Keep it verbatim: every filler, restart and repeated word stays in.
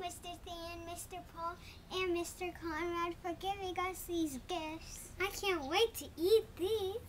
Mister Than, Mister Paul, and Mister Conrad for giving us these gifts. I can't wait to eat these.